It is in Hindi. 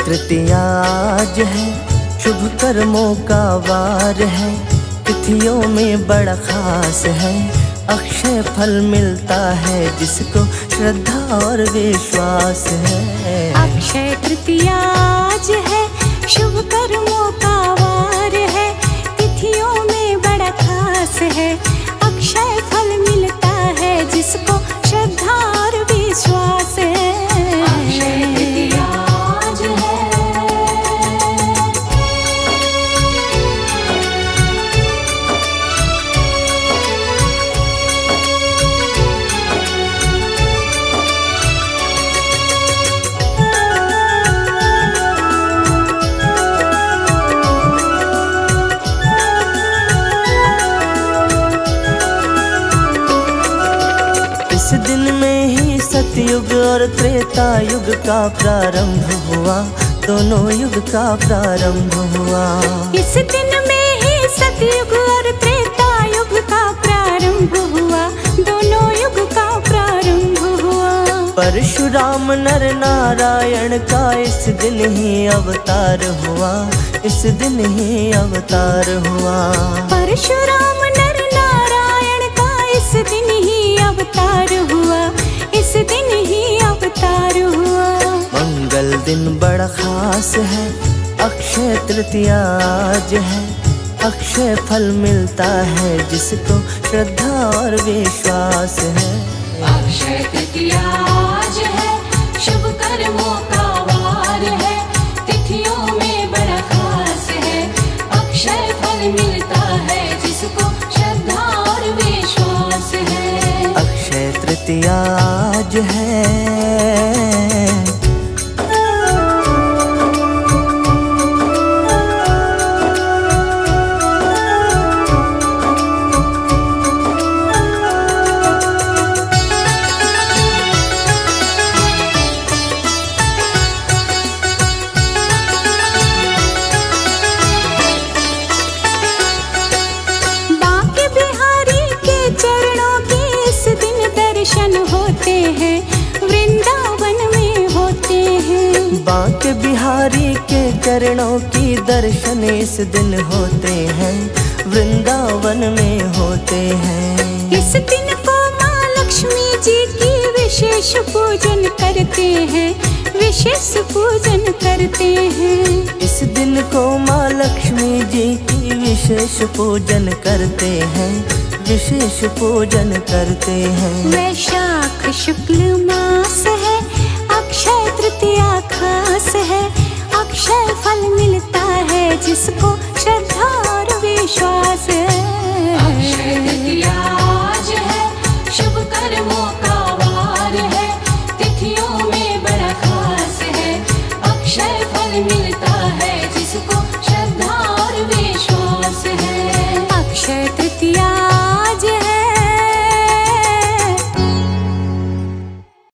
तृतीया आज है, शुभ कर्मों का वार है, तिथियों में बड़ा खास है, अक्षय फल मिलता है जिसको श्रद्धा और विश्वास है। अक्षय तृतीया आज है, शुभ कर्मों का वार है, तिथियों में बड़ा खास है, अक्षय फल मिलता है जिसको श्रद्धा और विश्वास है। अक्षय तृतीया आज है। इस दिन में ही सतयुग और त्रेता युग का प्रारंभ हुआ, दोनों युग का प्रारंभ हुआ। इस दिन में ही सतयुग और त्रेता युग का प्रारंभ हुआ, दोनों युग का प्रारंभ हुआ। परशुराम नर नारायण का इस दिन ही अवतार हुआ, इस दिन ही अवतार हुआ। परशुराम नर नारायण का इस दिन ही अवतार हुआ, इस दिन ही अवतार हुआ। मंगल दिन बड़ा खास है, अक्षय तृतीया आज है, अक्षय फल मिलता है जिसको श्रद्धा और विश्वास है। अक्षय तृतीया आज है, शुभ कर्मों का वार है, तिथियों में बड़ा खास है, अक्षय फल मिलता है जिसको श्रद्धा और विश्वास है। अक्षय तृतीया आज है। बांके बिहारी के चरणों की दर्शन इस दिन होते हैं, वृंदावन में होते हैं। इस दिन को माँ लक्ष्मी जी की विशेष पूजन करते हैं, विशेष पूजन करते हैं। इस दिन को माँ लक्ष्मी जी की विशेष पूजन करते हैं, विशेष पूजन करते हैं। वैशाख शुक्ल मास है, अक्षय तृतीया खास है, अक्षय फल मिलता है जिसको श्रद्धा और विश्वास है। अक्षय तृतीया आज है, शुभ कर्मों